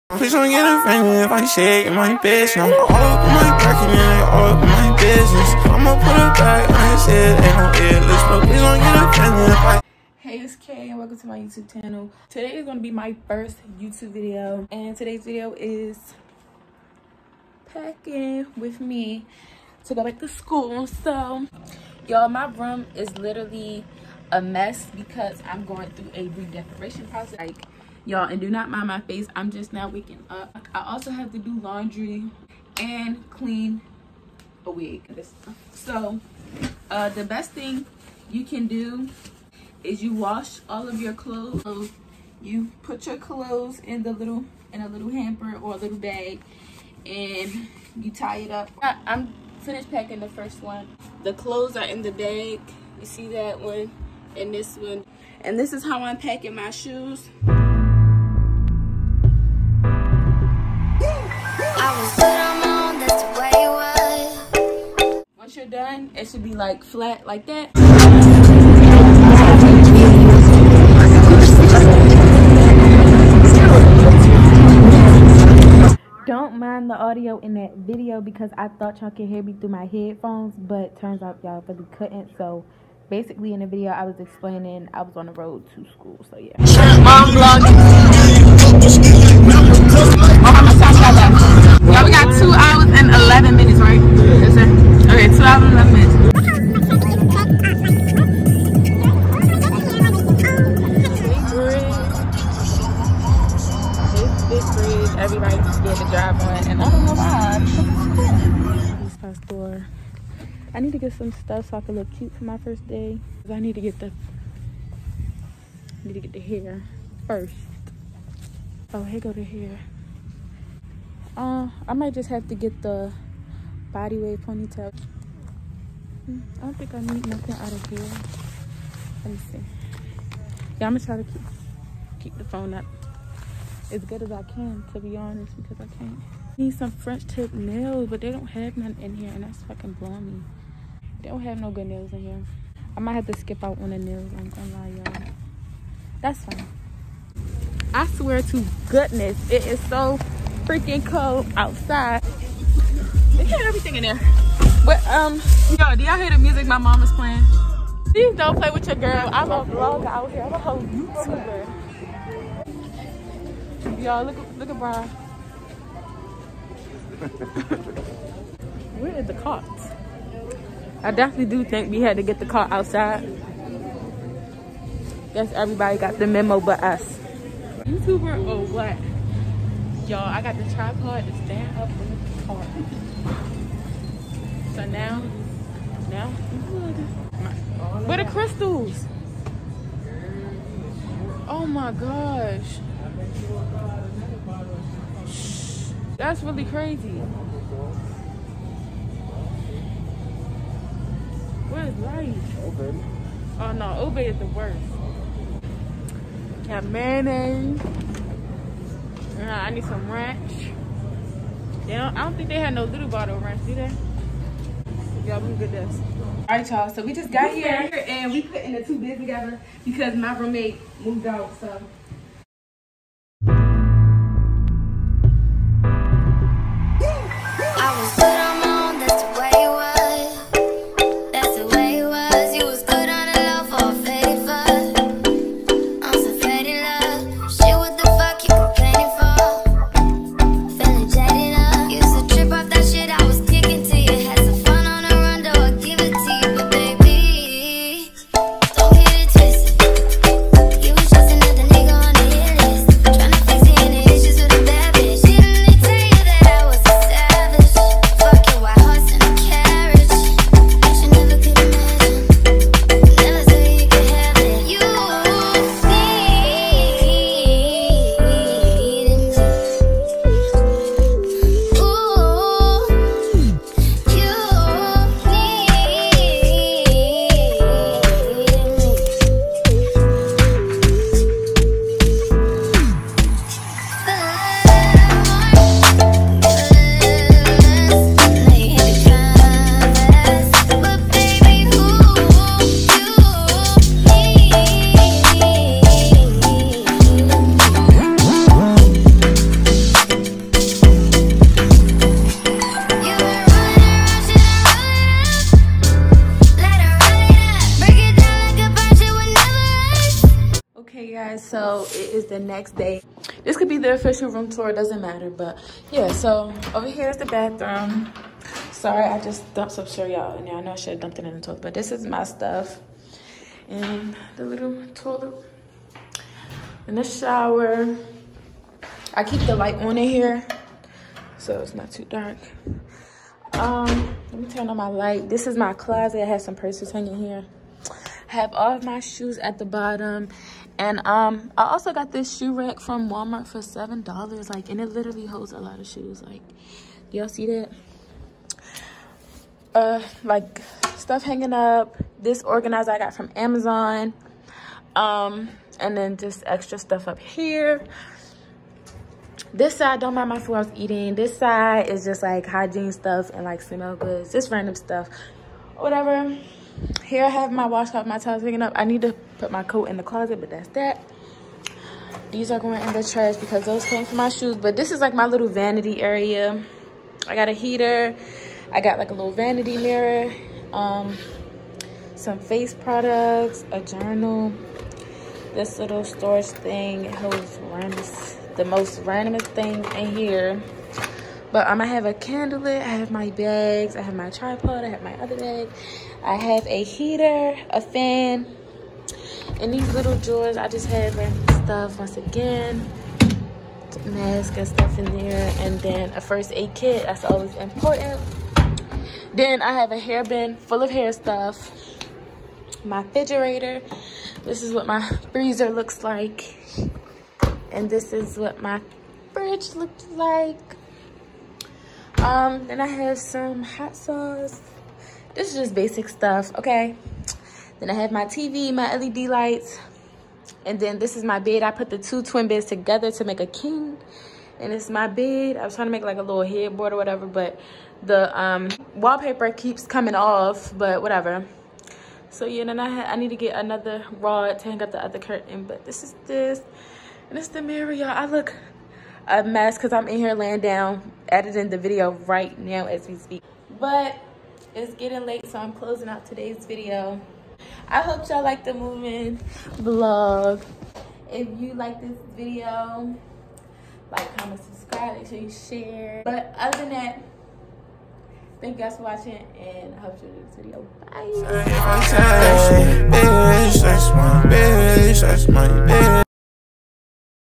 Please don't get offended if I say it in my bitch. I'm all up in my parking and all up in my business. I'ma put it back on his head, ain't no earless. But please don't get offended if I. Hey, it's Kay and welcome to my YouTube channel. Today is going to be my first YouTube video, and today's video is packing with me to go back to school. So y'all, my room is literally a mess because I'm going through a redecoration process. Like, y'all, and do not mind my face, I'm just now waking up. I also have to do laundry and clean a wig. So the best thing you can do is you wash all of your clothes. So you put your clothes in a little hamper or a little bag, and you tie it up. I'm finished packing the first one. The clothes are in the bag. You see that one and this one. And this is how I'm packing my shoes. Once you're done, it should be like flat like that. Don't mind the audio in that video because I thought y'all could hear me through my headphones, but turns out y'all really couldn't. So basically in the video I was explaining I was on the road to school, so yeah. Mom vlogging. How much time y'all got? Y'all, we got 2 hours and 11 minutes, right? Yes, sir. Okay, 2 hours and 11 minutes. Everybody's scared to drive on, and I don't know why. This past door. I need to get some stuff so I can look cute for my first day. I need to get the hair first. Oh, here go the hair. I might just have to get the body wave ponytail. I don't think I need nothing out of here. Let me see. Yeah, I'm gonna try to keep the phone up as good as I can, to be honest, because I can't. I need some French tip nails, but they don't have none in here, and that's fucking blowing me. They don't have no good nails in here. I might have to skip out on the nails. I'm gonna lie, y'all. That's fine. I swear to goodness, it is so freaking cold outside. They have everything in there. But yo, do y'all hear the music my mom is playing? Please don't play with your girl. I'm a vlogger out here. I'm a whole YouTuber. Y'all, look at Brian. Where is the cart? I definitely do think we had to get the cart outside. Guess everybody got the memo but us. YouTuber or what? Y'all, I got the tripod to stand up in the cart. So now, where the crystals? Oh my gosh. That's really crazy. Where's life? Obey. Oh no, Obey is the worst. Got mayonnaise. I need some ranch. I don't think they had no little bottle of ranch, do they? Y'all, we get this. Alright, y'all, so we just got here and we putting the 2 beds together because my roommate moved out, so. Nigga the next day. This could be the official room tour, it doesn't matter. But yeah, so over here is the bathroom. Sorry, I just dumped some cereal in there. I know I should have dumped it in the toilet, but this is my stuff. And the little toilet. And the shower. I keep the light on in here, so it's not too dark. Let me turn on my light. This is my closet. I have some purses hanging here. I have all of my shoes at the bottom. And I also got this shoe rack from Walmart for $7. Like, and it literally holds a lot of shoes. Like, y'all see that? Like stuff hanging up. This organizer I got from Amazon. And then just extra stuff up here. This side, don't mind my food I was eating. This side is just like hygiene stuff and like smell goods, just random stuff, whatever. Here I have my washcloth, my towels hanging up. I need to put my coat in the closet, but that's that. These are going in the trash because those came from my shoes. But this is like my little vanity area. I got a heater. I got like a little vanity mirror, some face products, a journal. This little storage thing, it holds the most randomest thing in here. But I have a candle lit, I have my bags, I have my tripod, I have my other bag, I have a heater, a fan. In these little drawers, I just have random stuff once again. Mask and stuff in there, and then a first aid kit, that's always important. Then I have a hair bin full of hair stuff. My refrigerator. This is what my freezer looks like. And this is what my fridge looks like. Then I have some hot sauce. This is just basic stuff, okay? Then I have my TV, my LED lights. And then this is my bed. I put the two twin beds together to make a king. And it's my bed. I was trying to make like a little headboard or whatever, but the wallpaper keeps coming off, but whatever. So yeah, then I need to get another rod to hang up the other curtain, but this is this. And it's the mirror, y'all. I look a mess because I'm in here laying down, editing the video right now as we speak. But it's getting late, so I'm closing out today's video. I hope y'all like the moving vlog. If you like this video, like, comment, subscribe, make sure you share. But other than that, thank you guys for watching, and I hope you enjoyed this video. Bye.